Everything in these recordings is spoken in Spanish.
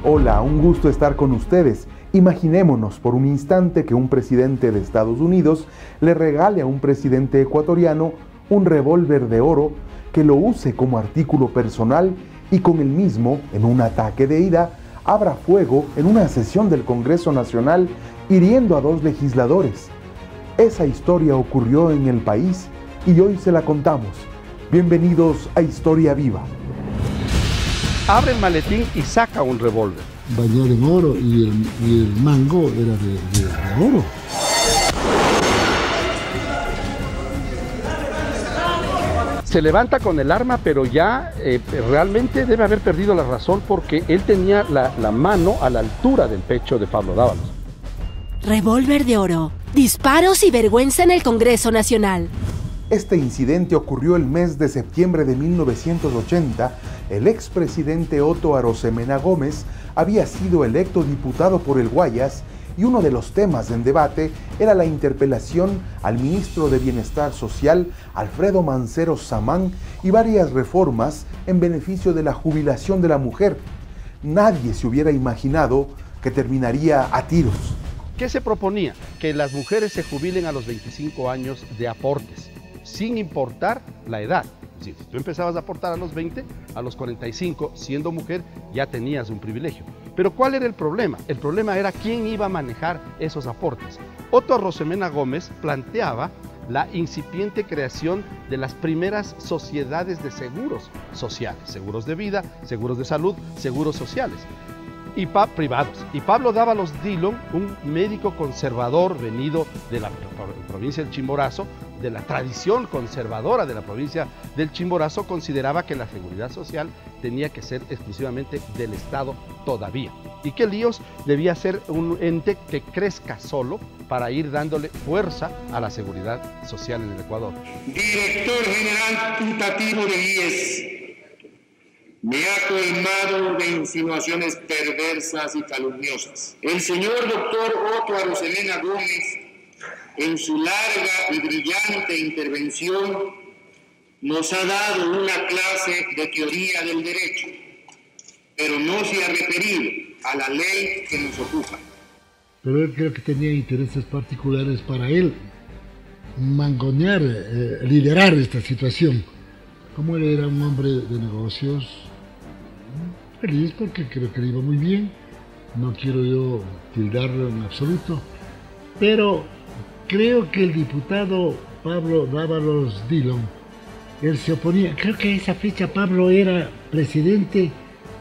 Hola, un gusto estar con ustedes. Imaginémonos por un instante que un presidente de Estados Unidos le regale a un presidente ecuatoriano un revólver de oro, que lo use como artículo personal y con el mismo, en un ataque de ira, abra fuego en una sesión del Congreso Nacional, hiriendo a 2 legisladores. Esa historia ocurrió en el país y hoy se la contamos. Bienvenidos a Historia Viva. Abre el maletín y saca un revólver. Bañado en oro y el mango era de oro. Se levanta con el arma, pero ya realmente debe haber perdido la razón porque él tenía la mano a la altura del pecho de Pablo Dávalos. Revólver de oro, disparos y vergüenza en el Congreso Nacional. Este incidente ocurrió el mes de septiembre de 1980. El expresidente Otto Arosemena Gómez había sido electo diputado por el Guayas y uno de los temas en debate era la interpelación al ministro de Bienestar Social, Alfredo Mancero Samán, y varias reformas en beneficio de la jubilación de la mujer. Nadie se hubiera imaginado que terminaría a tiros. ¿Qué se proponía? Que las mujeres se jubilen a los 25 años de aportes, sin importar la edad. Si tú empezabas a aportar a los 20, a los 45, siendo mujer, ya tenías un privilegio. Pero ¿cuál era el problema? El problema era quién iba a manejar esos aportes. Otto Arosemena Gómez planteaba la incipiente creación de las primeras sociedades de seguros sociales, seguros de vida, seguros de salud, seguros sociales y privados. Y Pablo Dávalos Dillon, un médico conservador venido de la provincia del Chimborazo, de la tradición conservadora de la provincia del Chimborazo, consideraba que la seguridad social tenía que ser exclusivamente del Estado todavía, y que el IOS debía ser un ente que crezca solo para ir dándole fuerza a la seguridad social en el Ecuador. Director General putativo del IES, me ha colmado de insinuaciones perversas y calumniosas. El señor doctor Otto Arosemena Gómez, en su larga y brillante intervención, nos ha dado una clase de teoría del derecho, pero no se ha referido a la ley que nos ocupa. Pero él creo que tenía intereses particulares para él mangonear, liderar esta situación. Como él era un hombre de negocios, feliz porque creo que le iba muy bien, no quiero yo tildarlo en absoluto, pero creo que el diputado Pablo Dávalos Dillon, él se oponía. Creo que a esa fecha Pablo era presidente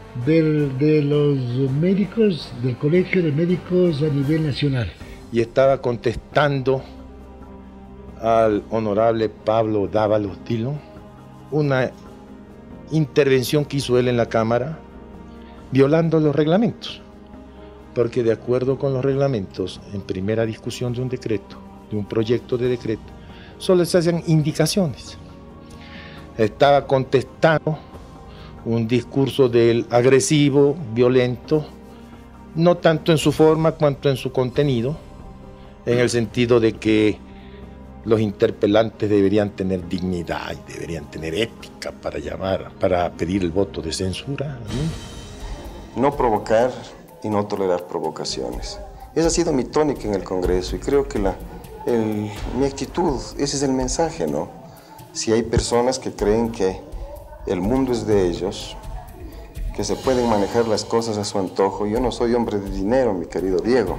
de los médicos, del Colegio de Médicos a nivel nacional. Y estaba contestando al honorable Pablo Dávalos Dillon una intervención que hizo él en la Cámara, violando los reglamentos. Porque de acuerdo con los reglamentos, en primera discusión de un decreto, de un proyecto de decreto, solo se hacen indicaciones. Estaba contestando un discurso del agresivo, violento, no tanto en su forma cuanto en su contenido, en el sentido de que los interpelantes deberían tener dignidad y deberían tener ética para pedir el voto de censura. No provocar y no tolerar provocaciones. Esa ha sido mi tónica en el Congreso y creo que mi actitud, ese es el mensaje, ¿no? Si hay personas que creen que el mundo es de ellos, que se pueden manejar las cosas a su antojo, yo no soy hombre de dinero, mi querido Diego,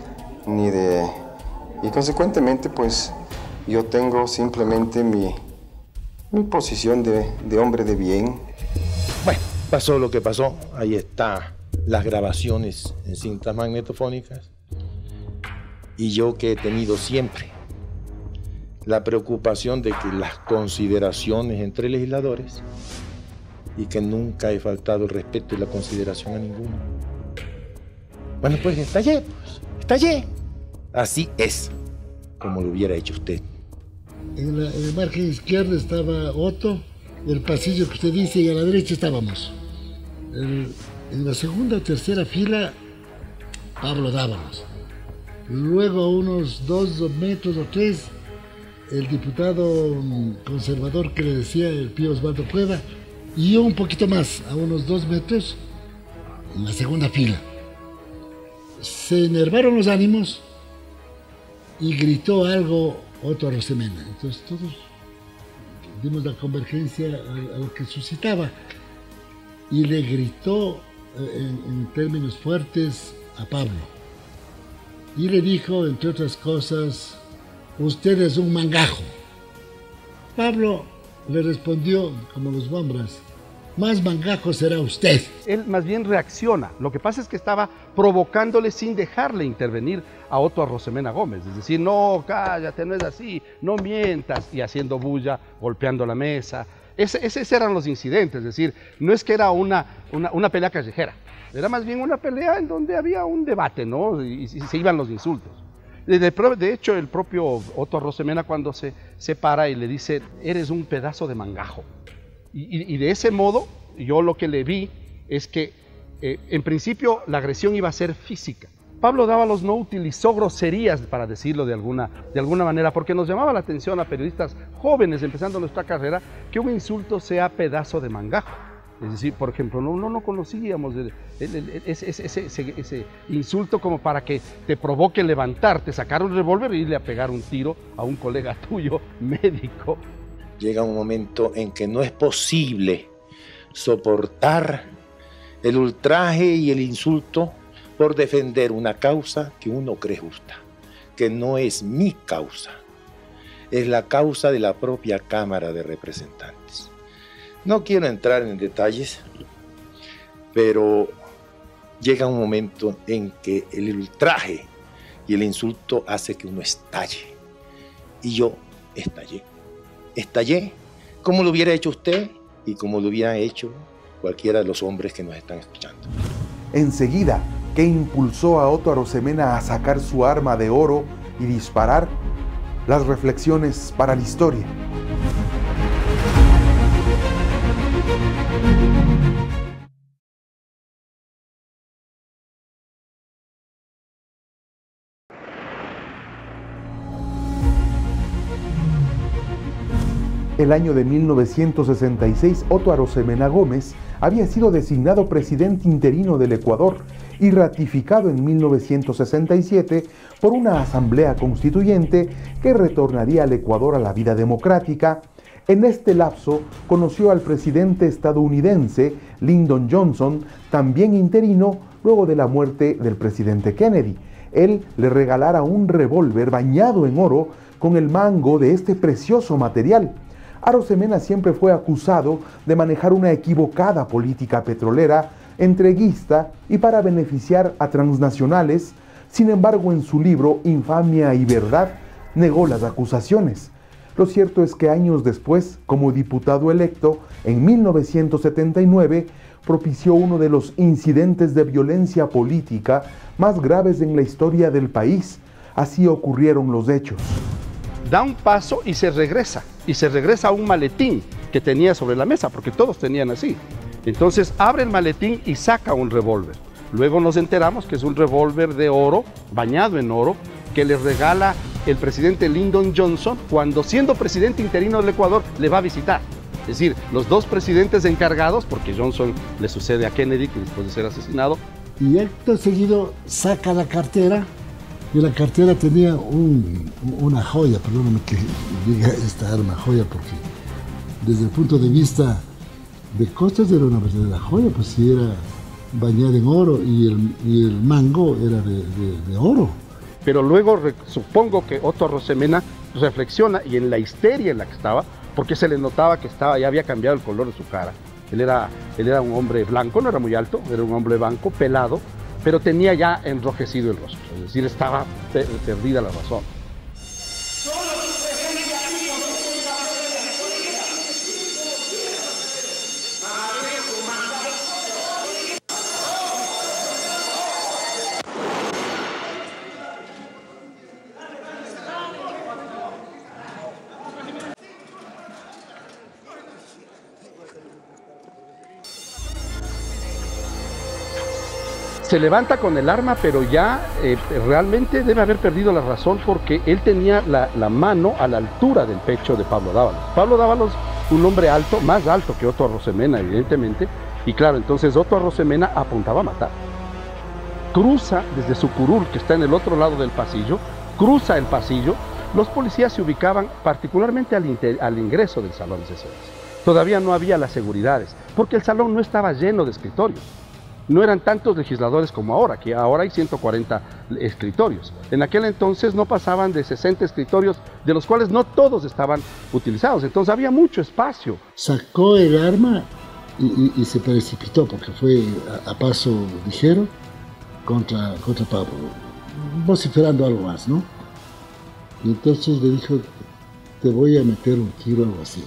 y consecuentemente pues yo tengo simplemente mi posición de hombre de bien. Bueno, pasó lo que pasó, ahí está las grabaciones en cintas magnetofónicas, y yo que he tenido siempre la preocupación de que las consideraciones entre legisladores, y que nunca he faltado el respeto y la consideración a ninguno. Bueno, pues estallé. Así es, como lo hubiera hecho usted. En el margen izquierdo estaba Otto, el pasillo que usted dice, y a la derecha estábamos. En la segunda o tercera fila, Pablo Dávalos. Luego a unos 2 metros o 3, el diputado conservador que le decía el Pío Osvaldo Cueva, y yo un poquito más, a unos 2 metros, en la segunda fila. Se enervaron los ánimos y gritó algo Otto Arrosemena. Entonces todos dimos la convergencia a lo que suscitaba y le gritó en términos fuertes a Pablo. Y le dijo, entre otras cosas, usted es un mangajo. Pablo le respondió, como los bombras, más mangajo será usted. Él más bien reacciona. Lo que pasa es que estaba provocándole sin dejarle intervenir a Otto Arrosemena Gómez. Es decir, no, cállate, no es así, no mientas. Y haciendo bulla, golpeando la mesa. Esos eran los incidentes. Es decir, no es que era una pelea callejera. Era más bien una pelea en donde había un debate, ¿no? Y se iban los insultos. De hecho, el propio Otto Arrosemena cuando se para y le dice, eres un pedazo de mangajo. Y de ese modo, yo lo que le vi es que, en principio, la agresión iba a ser física. Pablo Dávalos no utilizó groserías, para decirlo de alguna manera, porque nos llamaba la atención a periodistas jóvenes, empezando nuestra carrera, que un insulto sea pedazo de mangajo. Es decir, por ejemplo, no conocíamos ese insulto como para que te provoque levantarte, sacar un revólver y irle a pegar un tiro a un colega tuyo, médico. Llega un momento en que no es posible soportar el ultraje y el insulto por defender una causa que uno cree justa, que no es mi causa, es la causa de la propia Cámara de Representantes. No quiero entrar en detalles, pero llega un momento en que el ultraje y el insulto hace que uno estalle. Y yo estallé como lo hubiera hecho usted y como lo hubiera hecho cualquiera de los hombres que nos están escuchando. Enseguida, ¿qué impulsó a Otto Arrosemena a sacar su arma de oro y disparar? Las reflexiones para la historia. El año de 1966, Otto Arrosemena Gómez había sido designado presidente interino del Ecuador y ratificado en 1967 por una asamblea constituyente que retornaría al Ecuador a la vida democrática. En este lapso conoció al presidente estadounidense Lyndon Johnson, también interino luego de la muerte del presidente Kennedy. Él le regalara un revólver bañado en oro con el mango de este precioso material. Arrosemena siempre fue acusado de manejar una equivocada política petrolera, entreguista y para beneficiar a transnacionales. Sin embargo, en su libro Infamia y Verdad, negó las acusaciones. Lo cierto es que años después, como diputado electo, en 1979, propició uno de los incidentes de violencia política más graves en la historia del país. Así ocurrieron los hechos. Da un paso y se regresa a un maletín que tenía sobre la mesa, porque todos tenían así. Entonces abre el maletín y saca un revólver. Luego nos enteramos que es un revólver de oro, bañado en oro, que le regala el presidente Lyndon Johnson cuando, siendo presidente interino del Ecuador, le va a visitar. Es decir, los dos presidentes encargados, porque Johnson le sucede a Kennedy, que después de ser asesinado. Y acto seguido saca la cartera, y la cartera tenía una joya, perdóname que diga esta arma joya, porque desde el punto de vista de costos era una verdadera joya, pues si era bañada en oro y el mango era de oro. Pero luego supongo que Otto Arrosemena reflexiona, y en la histeria en la que estaba, porque se le notaba que ya había cambiado el color de su cara. Él era un hombre blanco, no era muy alto, era un hombre blanco, pelado, pero tenía ya enrojecido el rostro, es decir, estaba perdida la razón. Se levanta con el arma, pero ya realmente debe haber perdido la razón, porque él tenía la mano a la altura del pecho de Pablo Dávalos. Pablo Dávalos, un hombre alto, más alto que Otto Arrosemena, evidentemente, Y claro, entonces Otto Arrosemena apuntaba a matar. Cruza desde su curul, que está en el otro lado del pasillo, cruza el pasillo. Los policías se ubicaban particularmente al ingreso del salón de sesiones. Todavía no había las seguridades, porque el salón no estaba lleno de escritorios. No eran tantos legisladores como ahora, que ahora hay 140 escritorios. En aquel entonces no pasaban de 60 escritorios, de los cuales no todos estaban utilizados. Entonces había mucho espacio. Sacó el arma y se precipitó, porque fue a paso ligero contra Pablo, vociferando algo más, ¿no? Y entonces le dijo, te voy a meter un tiro, algo así.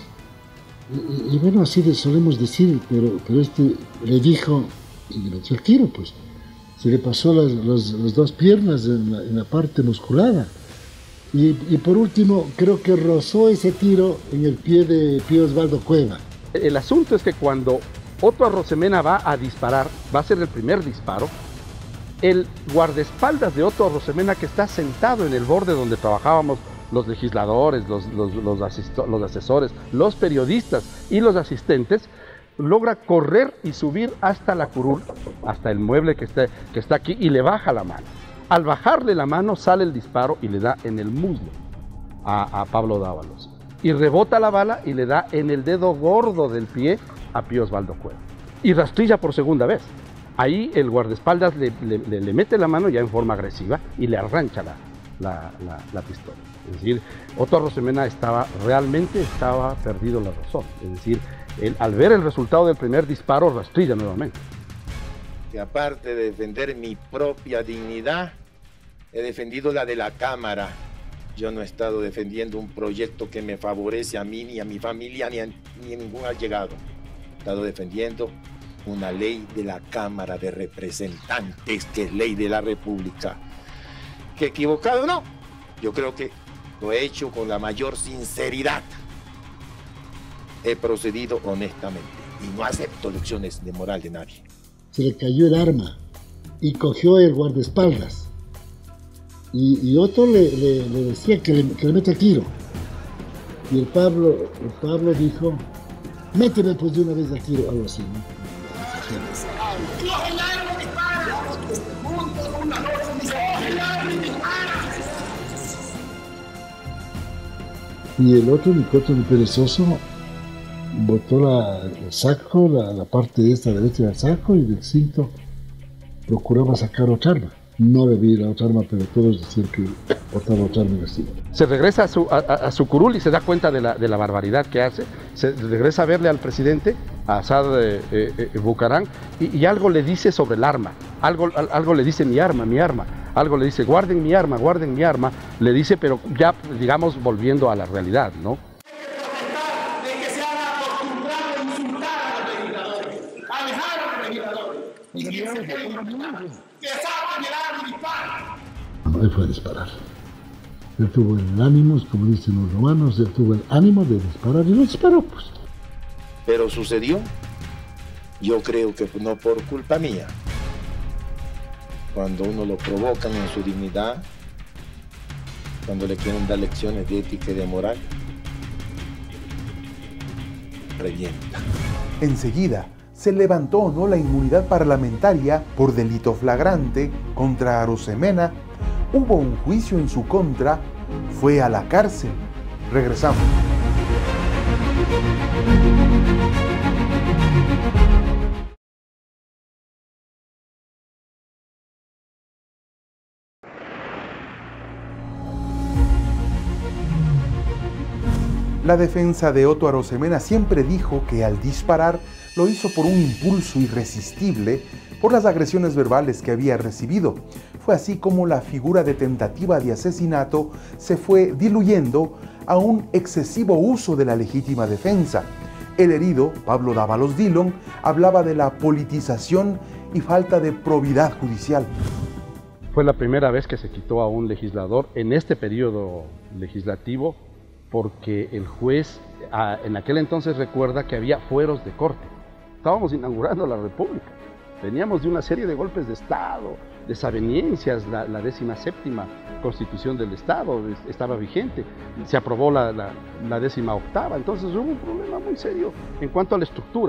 Y bueno, así le solemos decir, pero este le dijo, y le metió el tiro, pues. Se le pasó las dos piernas en la parte musculada. Y por último, creo que rozó ese tiro en el pie de Pío Osvaldo Cueva. El asunto es que cuando Otto Arrosemena va a disparar, va a ser el primer disparo, el guardaespaldas de Otto Arrosemena, que está sentado en el borde donde trabajábamos los legisladores, los asesores, los periodistas y los asistentes, logra correr y subir hasta la curul, hasta el mueble que está aquí, y le baja la mano. Al bajarle la mano sale el disparo y le da en el muslo a Pablo Dávalos. Y rebota la bala y le da en el dedo gordo del pie a Pío Osvaldo Cueva. Y rastrilla por segunda vez. Ahí el guardaespaldas le mete la mano ya en forma agresiva y le arranca la pistola. Es decir, Otto Arrosemena realmente estaba perdido la razón. Es decir, al ver el resultado del primer disparo, rastrilla nuevamente. Que aparte de defender mi propia dignidad, he defendido la de la Cámara. Yo no he estado defendiendo un proyecto que me favorece a mí, ni a mi familia, ni a ningún allegado. He estado defendiendo una ley de la Cámara de Representantes, que es ley de la República. ¿Que equivocado? No. Yo creo que lo he hecho con la mayor sinceridad. He procedido honestamente y no acepto lecciones de moral de nadie. Se le cayó el arma y cogió el guardaespaldas. Y Otto le decía que le mete el tiro. Y el Pablo dijo, méteme pues de una vez el tiro, algo así, ¿no? Y el otro, Nicoto de perezoso, botó el saco, la parte esta derecha del saco, y del cinto procuraba sacar otra arma. No le vi la otra arma, pero todos decían que portaba otra arma en el cinto. Se regresa a su curul y se da cuenta de la barbaridad que hace. Se regresa a verle al presidente, a Asad Bucarán, y algo le dice sobre el arma. Algo le dice mi arma. Algo le dice, guarden mi arma. Le dice, pero ya, digamos, volviendo a la realidad, ¿no? Él fue a disparar. Él tuvo el ánimo, como dicen los romanos, él tuvo el ánimo de disparar y lo disparó, pues. Pero sucedió, yo creo que no por culpa mía. Cuando uno lo provocan en su dignidad, cuando le quieren dar lecciones de ética y de moral, revienta. Enseguida se levantó o no la inmunidad parlamentaria por delito flagrante contra Arrosemena. Hubo un juicio en su contra, fue a la cárcel. Regresamos. La defensa de Otto Arrosemena siempre dijo que al disparar lo hizo por un impulso irresistible por las agresiones verbales que había recibido. Fue así como la figura de tentativa de asesinato se fue diluyendo a un excesivo uso de la legítima defensa. El herido, Pablo Dávalos Dillon, hablaba de la politización y falta de probidad judicial. Fue la primera vez que se quitó a un legislador en este periodo legislativo, porque el juez en aquel entonces recuerda que había fueros de corte. Estábamos inaugurando la República, veníamos de una serie de golpes de Estado, desavenencias, la 17ª Constitución del Estado estaba vigente, se aprobó la 18ª, entonces hubo un problema muy serio en cuanto a la estructura.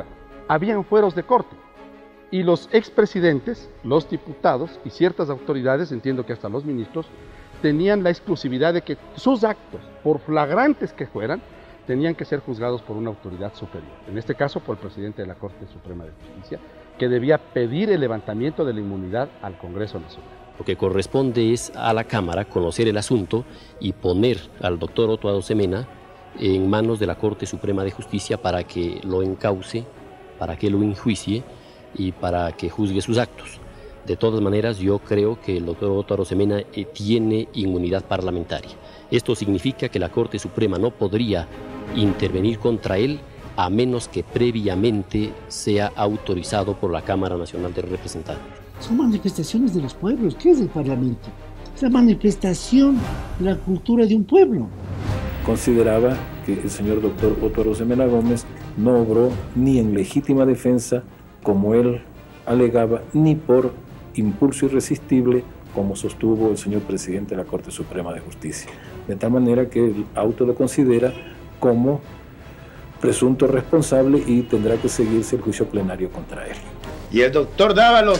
habían fueros de corte. Y los expresidentes, los diputados y ciertas autoridades, entiendo que hasta los ministros, tenían la exclusividad de que sus actos, por flagrantes que fueran, tenían que ser juzgados por una autoridad superior. En este caso, por el presidente de la Corte Suprema de Justicia, que debía pedir el levantamiento de la inmunidad al Congreso Nacional. Lo que corresponde es a la Cámara conocer el asunto y poner al doctor Otto Arosemena en manos de la Corte Suprema de Justicia para que lo encauce, para que lo enjuicie y para que juzgue sus actos. De todas maneras, yo creo que el doctor Otto Arosemena tiene inmunidad parlamentaria. Esto significa que la Corte Suprema no podría intervenir contra él a menos que previamente sea autorizado por la Cámara Nacional de Representantes. Son manifestaciones de los pueblos. ¿Qué es el Parlamento? Es la manifestación de la cultura de un pueblo. Consideraba que el señor doctor Otto Arosemena Gómez no obró ni en legítima defensa, como él alegaba, ni por impulso irresistible, como sostuvo el señor presidente de la Corte Suprema de Justicia. De tal manera que el auto lo considera como presunto responsable y tendrá que seguirse el juicio plenario contra él. Y el doctor Dávalos,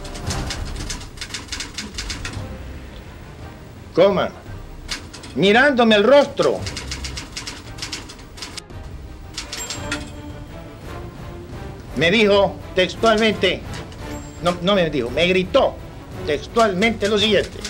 coma, mirándome al rostro, me dijo textualmente, no me dijo, me gritó textualmente lo siguiente.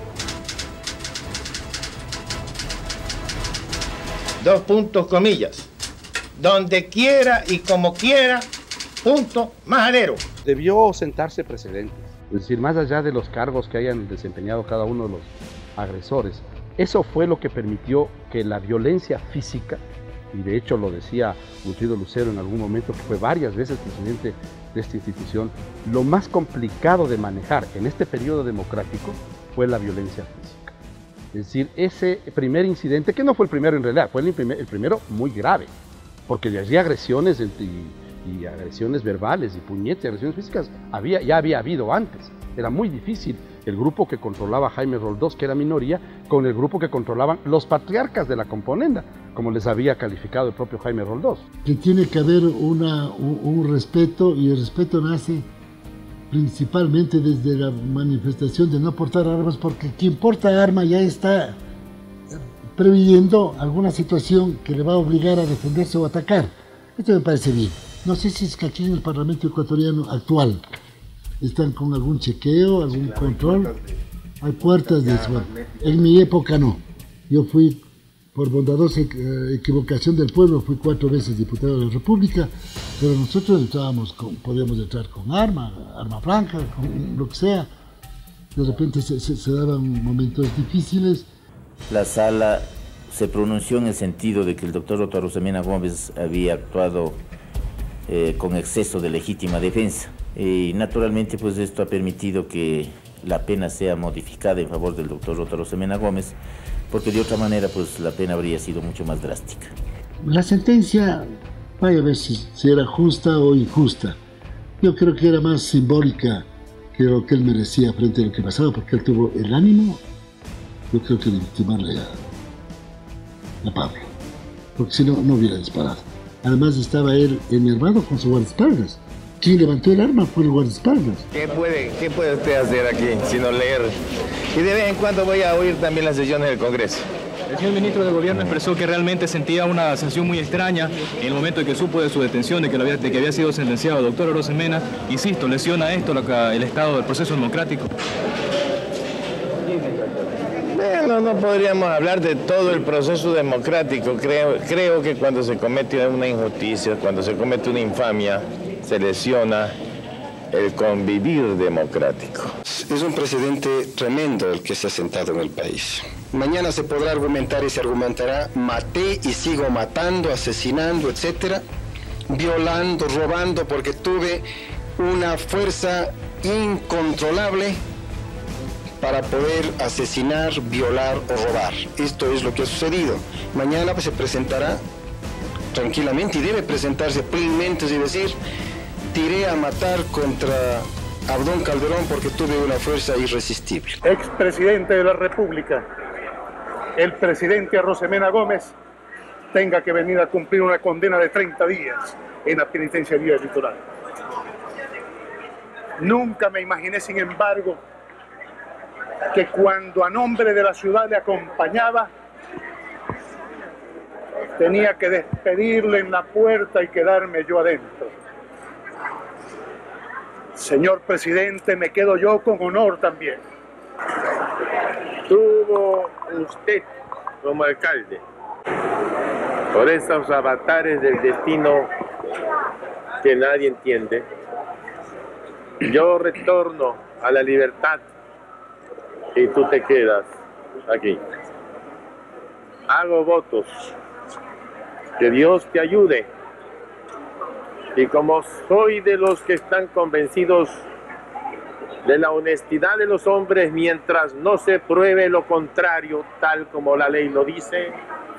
Dos puntos, comillas. Donde quiera y como quiera, punto, majadero. Debió sentarse precedentes, es decir, más allá de los cargos que hayan desempeñado cada uno de los agresores. Eso fue lo que permitió que la violencia física, y de hecho lo decía Wilfrido Lucero en algún momento, que fue varias veces presidente de esta institución, lo más complicado de manejar en este periodo democrático fue la violencia física. Es decir, ese primer incidente, que no fue el primero en realidad, fue el primero muy grave, porque de allí agresiones y agresiones verbales y puñetes y agresiones físicas ya había habido antes. Era muy difícil el grupo que controlaba Jaime Roldós, que era minoría, con el grupo que controlaban los patriarcas de la componenda, como les había calificado el propio Jaime Roldós. Que tiene que haber un respeto, y el respeto nace principalmente desde la manifestación de no portar armas, porque quien porta arma ya está previendo alguna situación que le va a obligar a defenderse o atacar. Esto me parece bien. No sé si es que aquí en el Parlamento ecuatoriano actual están con algún chequeo, algún control. Hay puertas de eso. En mi época no. Yo fui, por bondadosa equivocación del pueblo, fui 4 veces diputado de la República, pero nosotros podíamos entrar con arma franca, con lo que sea. De repente se daban momentos difíciles. La sala se pronunció en el sentido de que el doctor Otto Arosemena Gómez había actuado con exceso de legítima defensa. Y naturalmente pues esto ha permitido que la pena sea modificada en favor del doctor Otto Arosemena Gómez, porque de otra manera pues la pena habría sido mucho más drástica. La sentencia, vaya a ver si era justa o injusta. Yo creo que era más simbólica que lo que él merecía frente a lo que pasaba, porque él tuvo el ánimo, yo creo que de victimarle a Pablo, porque si no, no hubiera disparado. Además estaba él enervado con su guardaespaldas. Quien levantó el arma fue el guardaespaldas. ¿Qué puede usted hacer aquí sino leer? Y de vez en cuando voy a oír también las sesiones del Congreso. El señor ministro de Gobierno expresó que realmente sentía una sensación muy extraña en el momento en que supo de su detención, de que había sido sentenciado el doctor Arosemena. Insisto, ¿lesiona esto el estado del proceso democrático? No podríamos hablar de todo el proceso democrático. Creo que cuando se comete una injusticia, cuando se comete una infamia, se lesiona el convivir democrático. Es un precedente tremendo el que se ha sentado en el país. Mañana se podrá argumentar y se argumentará: maté y sigo matando, asesinando, etcétera, violando, robando, porque tuve una fuerza incontrolable para poder asesinar, violar o robar. Esto es lo que ha sucedido. Mañana pues se presentará tranquilamente, y debe presentarse plenamente, y decir: tiré a matar contra Abdón Calderón porque tuve una fuerza irresistible. Expresidente de la República, el presidente Arosemena Gómez tenga que venir a cumplir una condena de 30 días. en la penitenciaría del Litoral. Nunca me imaginé, sin embargo, que cuando a nombre de la ciudad le acompañaba, tenía que despedirle en la puerta y quedarme yo adentro. Señor presidente, me quedo yo con honor también. Tuvo usted como alcalde, por esos avatares del destino que nadie entiende, yo retorno a la libertad y tú te quedas aquí. Hago votos, que Dios te ayude, y como soy de los que están convencidos de la honestidad de los hombres mientras no se pruebe lo contrario, tal como la ley lo dice,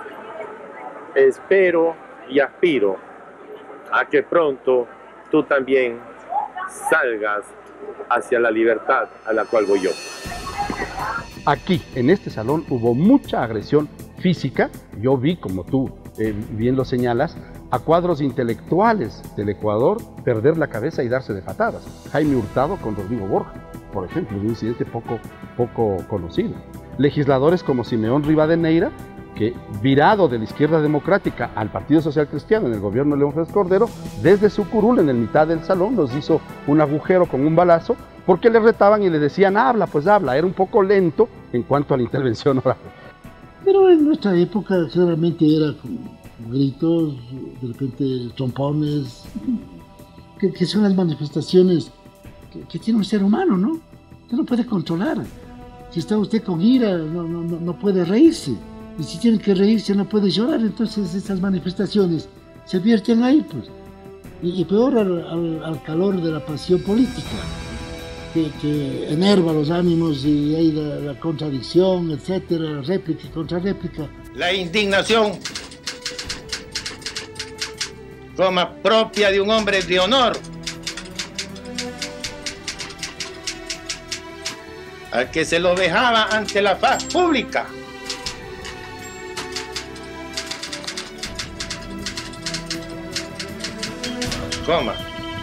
espero y aspiro a que pronto tú también salgas hacia la libertad a la cual voy yo. Aquí, en este salón, hubo mucha agresión física. Yo vi, como tú bien lo señalas, a cuadros intelectuales del Ecuador perder la cabeza y darse de patadas. Jaime Hurtado con Rodrigo Borja, por ejemplo, un incidente poco conocido. Legisladores como Simeón Rivadeneira, que virado de la izquierda democrática al Partido Social Cristiano en el gobierno de León Félix Cordero, desde su curul en el mitad del salón nos hizo un agujero con un balazo porque le retaban y le decían habla, pues habla. Era un poco lento en cuanto a la intervención oral. Pero en nuestra época generalmente era con gritos, de repente trompones, que son las manifestaciones que tiene un ser humano, ¿no? Usted no puede controlar. Si está usted con ira, no puede reírse. Y si tiene que reírse, no puede llorar. Entonces esas manifestaciones se vierten ahí, pues. Y peor al calor de la pasión política, que enerva los ánimos y hay la contradicción, etcétera, réplica y contrarréplica. La indignación, como propia de un hombre de honor, al que se lo dejaba ante la faz pública. Coma,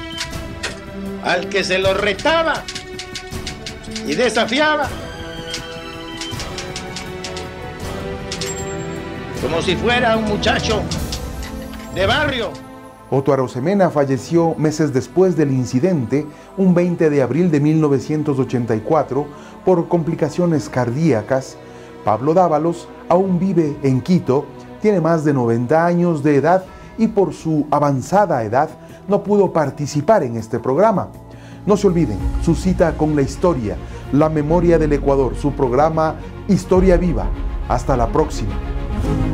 al que se lo retaba y desafiaba, como si fuera un muchacho de barrio. Otto Arosemena falleció meses después del incidente, un 20 de abril de 1984, por complicaciones cardíacas. Pablo Dávalos aún vive en Quito, tiene más de 90 años de edad y por su avanzada edad no pudo participar en este programa. No se olviden, su cita con la historia, la memoria del Ecuador, su programa Historia Viva. Hasta la próxima.